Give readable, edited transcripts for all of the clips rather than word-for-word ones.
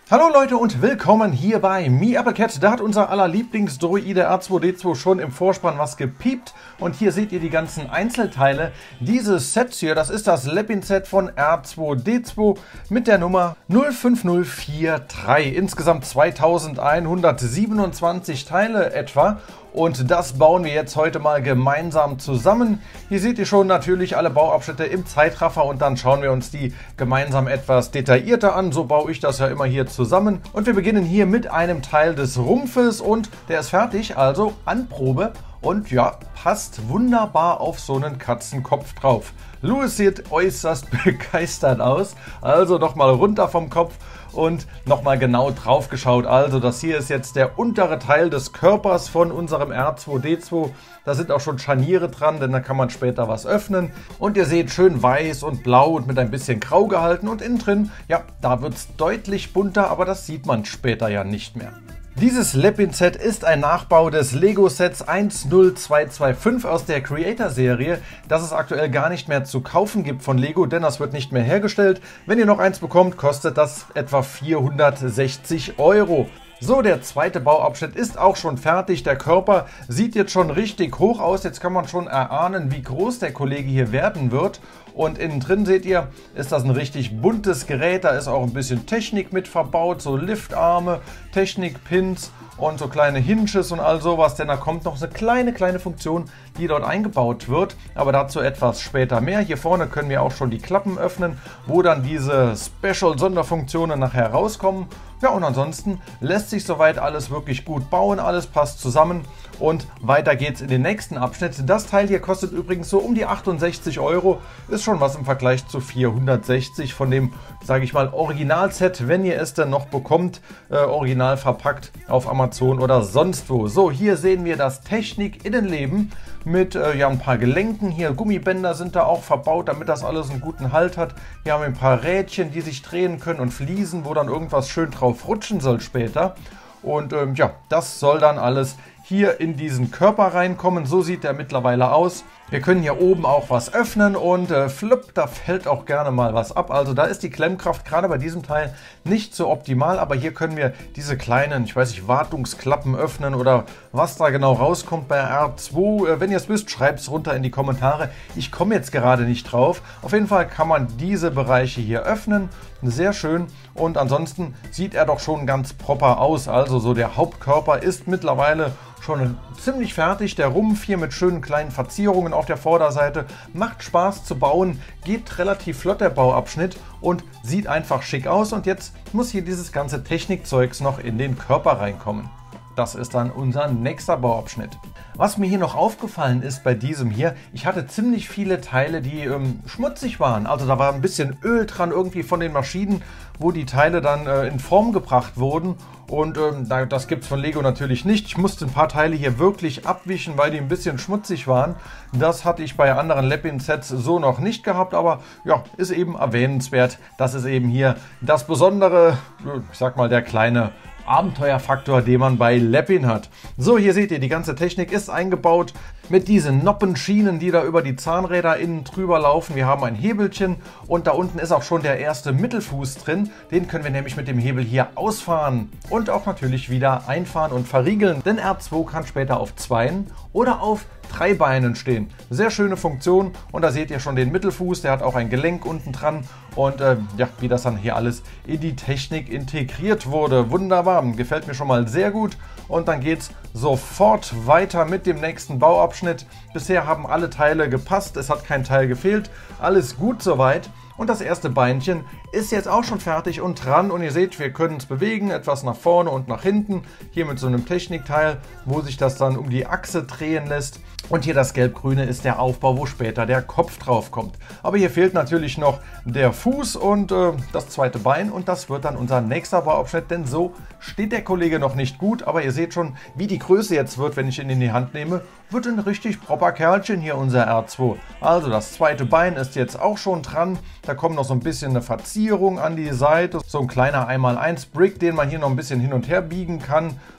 Hallo Leute und willkommen hier bei MeAppleCat. Da hat unser aller Lieblingsdroide R2-D2 schon im Vorspann was gepiept. Und hier seht ihr die ganzen Einzelteile dieses Sets hier. Das ist das Lepin-Set von R2-D2 mit der Nummer 05043. Insgesamt 2127 Teile etwa. Und das bauen wir jetzt heute mal gemeinsam zusammen. Hier seht ihr schon natürlich alle Bauabschnitte im Zeitraffer und dann schauen wir uns die gemeinsam etwas detaillierter an. So baue ich das ja immer hier zusammen. Und wir beginnen hier mit einem Teil des Rumpfes und der ist fertig, also Anprobe. Und ja, passt wunderbar auf so einen Katzenkopf drauf. Louis sieht äußerst begeistert aus. Also nochmal runter vom Kopf und nochmal genau drauf geschaut. Also das hier ist jetzt der untere Teil des Körpers von unserem R2-D2. Da sind auch schon Scharniere dran, denn da kann man später was öffnen. Und ihr seht, schön weiß und blau und mit ein bisschen grau gehalten. Und innen drin, ja, da wird es deutlich bunter, aber das sieht man später ja nicht mehr. Dieses Lepin-Set ist ein Nachbau des Lego-Sets 10225 aus der Creator-Serie, das es aktuell gar nicht mehr zu kaufen gibt von Lego, denn das wird nicht mehr hergestellt. Wenn ihr noch eins bekommt, kostet das etwa 460 €. So, der zweite Bauabschnitt ist auch schon fertig. Der Körper sieht jetzt schon richtig hoch aus. Jetzt kann man schon erahnen, wie groß der Kollege hier werden wird. Und innen drin seht ihr, ist das ein richtig buntes Gerät. Da ist auch ein bisschen Technik mit verbaut, so Liftarme, Technikpins und so kleine Hinges und all sowas, denn da kommt noch eine kleine Funktion, die dort eingebaut wird, aber dazu etwas später mehr. Hier vorne können wir auch schon die Klappen öffnen, wo dann diese Special-Sonderfunktionen nachher rauskommen. Ja, und ansonsten lässt sich soweit alles wirklich gut bauen, alles passt zusammen und weiter geht's in den nächsten Abschnitt. Das Teil hier kostet übrigens so um die 68 €, ist schon was im Vergleich zu 460 von dem, sage ich mal, Originalset, wenn ihr es denn noch bekommt, original verpackt auf Amazon oder sonst wo. So, hier sehen wir das Technik-Innenleben mit ja, ein paar Gelenken. Hier Gummibänder sind da auch verbaut, damit das alles einen guten Halt hat. Hier haben wir ein paar Rädchen, die sich drehen können und Fliesen, wo dann irgendwas schön drauf rutschen soll später. Und ja, das soll dann alles hier in diesen Körper reinkommen. So sieht der mittlerweile aus. Wir können hier oben auch was öffnen und flupp, da fällt auch gerne mal was ab. Also da ist die Klemmkraft gerade bei diesem Teil nicht so optimal, aber hier können wir diese kleinen, ich weiß nicht, Wartungsklappen öffnen oder was da genau rauskommt bei R2. Wenn ihr es wisst, schreibt es runter in die Kommentare. Ich komme jetzt gerade nicht drauf. Auf jeden Fall kann man diese Bereiche hier öffnen. Sehr schön. Und ansonsten sieht er doch schon ganz proper aus. Also so der Hauptkörper ist mittlerweile schon ziemlich fertig. Der Rumpf hier mit schönen kleinen Verzierungen auf der Vorderseite macht Spaß zu bauen, geht relativ flott der Bauabschnitt und sieht einfach schick aus. Und jetzt muss hier dieses ganze Technikzeugs noch in den Körper reinkommen. Das ist dann unser nächster Bauabschnitt. Was mir hier noch aufgefallen ist bei diesem hier, ich hatte ziemlich viele Teile, die schmutzig waren. Also da war ein bisschen Öl dran irgendwie von den Maschinen, wo die Teile dann in Form gebracht wurden. Und das gibt es von Lego natürlich nicht. Ich musste ein paar Teile hier wirklich abwischen, weil die ein bisschen schmutzig waren. Das hatte ich bei anderen Lepin-Sets so noch nicht gehabt, aber ja, ist eben erwähnenswert. Das ist eben hier das Besondere, ich sag mal, der kleine Abenteuerfaktor, den man bei Lepin hat. So, hier seht ihr, die ganze Technik ist eingebaut mit diesen Noppenschienen, die da über die Zahnräder innen drüber laufen. Wir haben ein Hebelchen und da unten ist auch schon der erste Mittelfuß drin. Den können wir nämlich mit dem Hebel hier ausfahren und auch natürlich wieder einfahren und verriegeln, denn R2 kann später auf 2 oder auf 3 Beinen stehen. Sehr schöne Funktion und da seht ihr schon den Mittelfuß, der hat auch ein Gelenk unten dran und ja, wie das dann hier alles in die Technik integriert wurde. Wunderbar, gefällt mir schon mal sehr gut und dann geht es sofort weiter mit dem nächsten Bauabschnitt. Bisher haben alle Teile gepasst, es hat kein Teil gefehlt, alles gut soweit. Und das erste Beinchen ist jetzt auch schon fertig und dran. Und ihr seht, wir können es bewegen, etwas nach vorne und nach hinten. Hier mit so einem Technikteil, wo sich das dann um die Achse drehen lässt. Und hier das Gelb-Grüne ist der Aufbau, wo später der Kopf drauf kommt. Aber hier fehlt natürlich noch der Fuß und das zweite Bein. Und das wird dann unser nächster Bauabschnitt, denn so steht der Kollege noch nicht gut. Aber ihr seht schon, wie die Größe jetzt wird, wenn ich ihn in die Hand nehme. Wird ein richtig proper Kerlchen hier, unser R2. Also das zweite Bein ist jetzt auch schon dran. Da kommt noch so ein bisschen eine Verzierung an die Seite. So ein kleiner 1x1 Brick, den man hier noch ein bisschen hin und her biegen kann.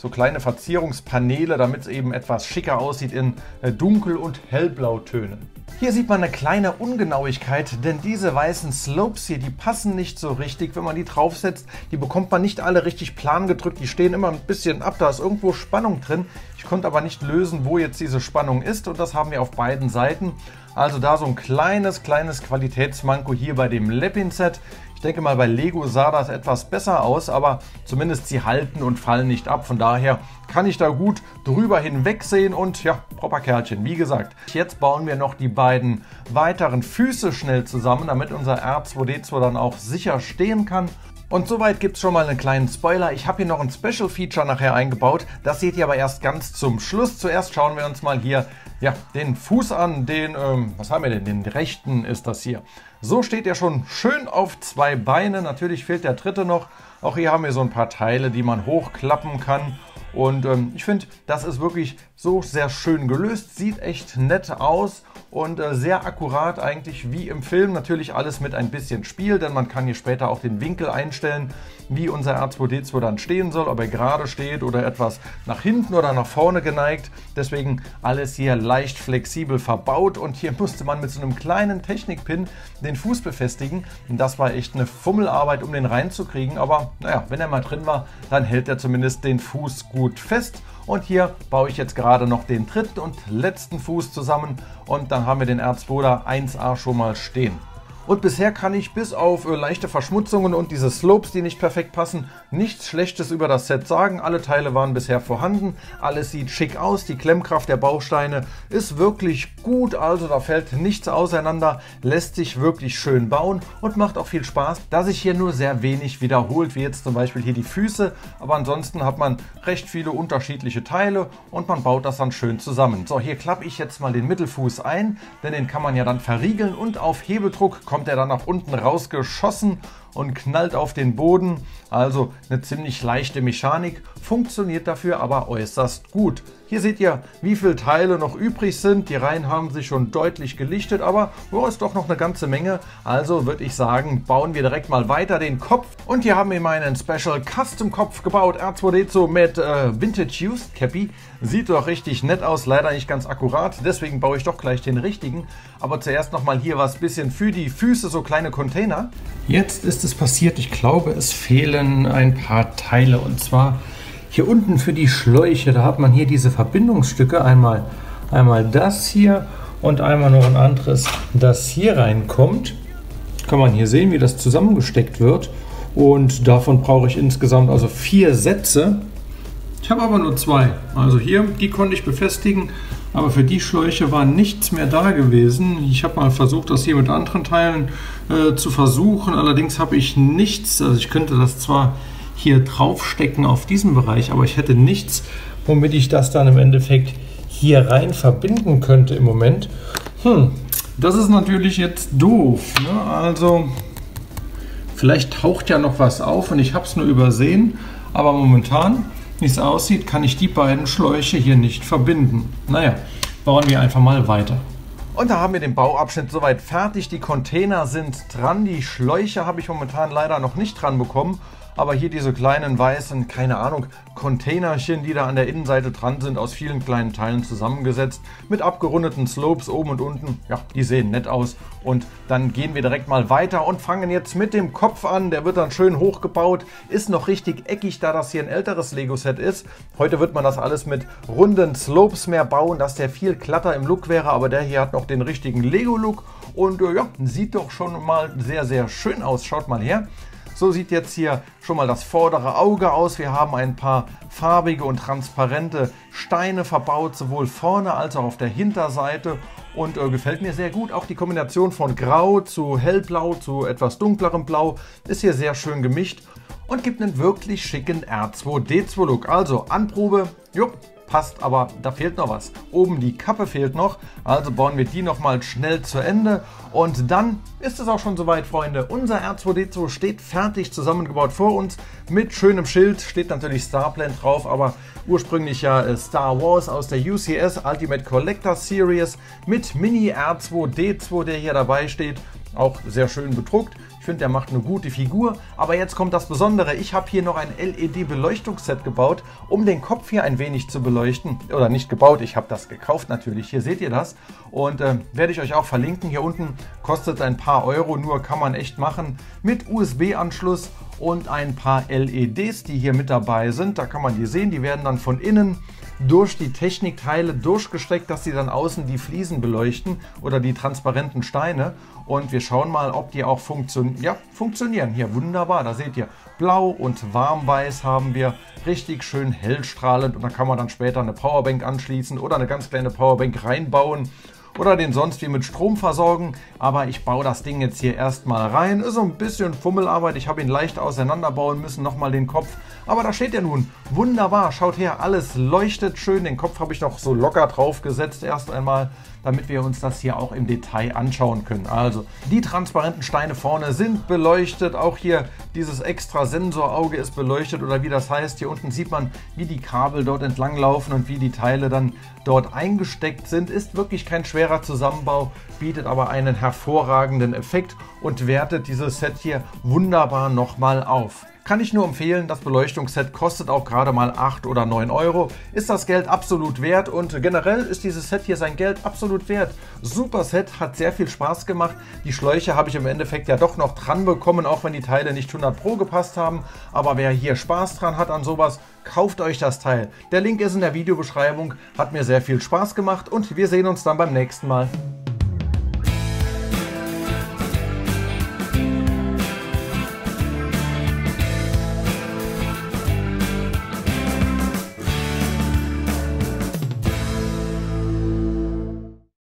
so kleine Verzierungspaneele, damit es eben etwas schicker aussieht in Dunkel- und Hellblautönen. Hier sieht man eine kleine Ungenauigkeit, denn diese weißen Slopes hier, die passen nicht so richtig, wenn man die draufsetzt. Die bekommt man nicht alle richtig plan gedrückt, die stehen immer ein bisschen ab, da ist irgendwo Spannung drin. Ich konnte aber nicht lösen, wo jetzt diese Spannung ist, und das haben wir auf beiden Seiten. Also da so ein kleines Qualitätsmanko hier bei dem Lepin-Set. Ich denke mal, bei Lego sah das etwas besser aus, aber zumindest sie halten und fallen nicht ab. Von daher kann ich da gut drüber hinwegsehen und ja, proper Kerlchen, wie gesagt. Jetzt bauen wir noch die beiden weiteren Füße schnell zusammen, damit unser R2-D2 dann auch sicher stehen kann. Und soweit gibt es schon mal einen kleinen Spoiler. Ich habe hier noch ein Special Feature nachher eingebaut. Das seht ihr aber erst ganz zum Schluss. Zuerst schauen wir uns mal hier den Fuß an. Was haben wir denn? Den rechten ist das hier. So steht er schon schön auf zwei Beinen. Natürlich fehlt der dritte noch. Auch hier haben wir so ein paar Teile, die man hochklappen kann. Und ich finde, das ist wirklich so sehr schön gelöst. Sieht echt nett aus und sehr akkurat eigentlich wie im Film. Natürlich alles mit ein bisschen Spiel, denn man kann hier später auch den Winkel einstellen, wie unser R2-D2 dann stehen soll, ob er gerade steht oder etwas nach hinten oder nach vorne geneigt. Deswegen alles hier leicht flexibel verbaut, und hier musste man mit so einem kleinen Technikpin den Fuß befestigen. Und das war echt eine Fummelarbeit, um den reinzukriegen, aber naja, wenn er mal drin war, dann hält er zumindest den Fuß gut fest. Und hier baue ich jetzt gerade noch den dritten und letzten Fuß zusammen, und dann haben wir den R2 da 1A schon mal stehen. Und bisher kann ich bis auf leichte Verschmutzungen und diese Slopes, die nicht perfekt passen, nichts Schlechtes über das Set sagen. Alle Teile waren bisher vorhanden, alles sieht schick aus, die Klemmkraft der Bausteine ist wirklich gut, also da fällt nichts auseinander, lässt sich wirklich schön bauen und macht auch viel Spaß, da sich hier nur sehr wenig wiederholt, wie jetzt zum Beispiel hier die Füße, aber ansonsten hat man recht viele unterschiedliche Teile und man baut das dann schön zusammen. So, hier klappe ich jetzt mal den Mittelfuß ein, denn den kann man ja dann verriegeln, und auf Hebedruck kommt er dann nach unten rausgeschossen und knallt auf den Boden. Also eine ziemlich leichte Mechanik, funktioniert dafür aber äußerst gut. Hier seht ihr, wie viele Teile noch übrig sind. Die Reihen haben sich schon deutlich gelichtet, aber ist doch noch eine ganze Menge. Also würde ich sagen, bauen wir direkt mal weiter den Kopf. Und hier haben wir meinen Special Custom Kopf gebaut. R2-D2 mit Vintage Used Cappy. Sieht doch richtig nett aus, leider nicht ganz akkurat. Deswegen baue ich doch gleich den richtigen. Aber zuerst nochmal hier was bisschen für die Füße, so kleine Container. Jetzt ist es passiert, ich glaube, es fehlen ein paar Teile, und zwar hier unten für die Schläuche. Da hat man hier diese Verbindungsstücke, einmal das hier und einmal noch ein anderes, das hier reinkommt. Kann man hier sehen, wie das zusammengesteckt wird, und davon brauche ich insgesamt also 4 Sätze. Ich habe aber nur 2, also hier, die konnte ich befestigen, aber für die Schläuche war nichts mehr da gewesen. Ich habe mal versucht, das hier mit anderen Teilen zu versuchen, allerdings habe ich nichts, also ich könnte das zwar hier draufstecken auf diesen Bereich, aber ich hätte nichts, womit ich das dann im Endeffekt hier rein verbinden könnte im Moment. Das ist natürlich jetzt doof, ne? Also vielleicht taucht ja noch was auf und ich habe es nur übersehen, aber momentan, wie es aussieht, kann ich die beiden Schläuche hier nicht verbinden. Naja, bauen wir einfach mal weiter. Und da haben wir den Bauabschnitt soweit fertig. Die Container sind dran, die Schläuche habe ich momentan leider noch nicht dran bekommen. Aber hier diese kleinen weißen, keine Ahnung, Containerchen, die da an der Innenseite dran sind, aus vielen kleinen Teilen zusammengesetzt, mit abgerundeten Slopes oben und unten. Ja, die sehen nett aus. Und dann gehen wir direkt mal weiter und fangen jetzt mit dem Kopf an. Der wird dann schön hochgebaut, ist noch richtig eckig, da das hier ein älteres Lego-Set ist. Heute wird man das alles mit runden Slopes mehr bauen, dass der viel glatter im Look wäre, aber der hier hat noch den richtigen Lego-Look. Und ja, sieht doch schon mal sehr, sehr schön aus. Schaut mal her. So sieht jetzt hier schon mal das vordere Auge aus. Wir haben ein paar farbige und transparente Steine verbaut, sowohl vorne als auch auf der Hinterseite. Und gefällt mir sehr gut. Auch die Kombination von Grau zu Hellblau zu etwas dunklerem Blau ist hier sehr schön gemischt und gibt einen wirklich schicken R2-D2-Look. Also Anprobe, jupp. Passt, aber da fehlt noch was. Oben die Kappe fehlt noch, also bauen wir die nochmal schnell zu Ende. Und dann ist es auch schon soweit, Freunde. Unser R2-D2 steht fertig zusammengebaut vor uns mit schönem Schild. Steht natürlich Starplan drauf, aber ursprünglich ja Star Wars aus der UCS Ultimate Collector Series mit Mini R2-D2, der hier dabei steht. auch sehr schön bedruckt. Ich finde, der macht eine gute Figur. Aber jetzt kommt das Besondere. Ich habe hier noch ein LED-Beleuchtungsset gebaut, um den Kopf hier ein wenig zu beleuchten. Oder nicht gebaut, ich habe das gekauft natürlich. Hier seht ihr das. Und werde ich euch auch verlinken. Hier unten kostet ein paar Euro, nur kann man echt machen. Mit USB-Anschluss und ein paar LEDs, die hier mit dabei sind. Da kann man die sehen. Die werden dann von innen durch die Technikteile durchgesteckt, dass sie dann außen die Fliesen beleuchten oder die transparenten Steine. Und wir schauen mal, ob die auch funktionieren. Hier wunderbar, da seht ihr, blau und warmweiß haben wir, richtig schön hellstrahlend. Und da kann man dann später eine Powerbank anschließen oder eine ganz kleine Powerbank reinbauen oder den sonst wie mit Strom versorgen. Aber ich baue das Ding jetzt hier erstmal rein. Ist so ein bisschen Fummelarbeit. Ich habe ihn leicht auseinanderbauen müssen, nochmal den Kopf. Aber da steht er nun. Wunderbar, schaut her, alles leuchtet schön. Den Kopf habe ich noch so locker drauf gesetzt erst einmal, damit wir uns das hier auch im Detail anschauen können. Also, die transparenten Steine vorne sind beleuchtet. Auch hier dieses extra Sensorauge ist beleuchtet oder wie das heißt. Hier unten sieht man, wie die Kabel dort entlang laufen und wie die Teile dann dort eingesteckt sind. Ist wirklich kein schwerer Zusammenbau, bietet aber einen hervorragenden Effekt und wertet dieses Set hier wunderbar nochmal auf. Kann ich nur empfehlen, das Beleuchtungsset kostet auch gerade mal 8 oder 9 Euro. Ist das Geld absolut wert und generell ist dieses Set hier sein Geld absolut wert. Super Set, hat sehr viel Spaß gemacht. Die Schläuche habe ich im Endeffekt ja doch noch dran bekommen, auch wenn die Teile nicht 100% gepasst haben. Aber wer hier Spaß dran hat an sowas, kauft euch das Teil. Der Link ist in der Videobeschreibung, hat mir sehr viel Spaß gemacht und wir sehen uns dann beim nächsten Mal.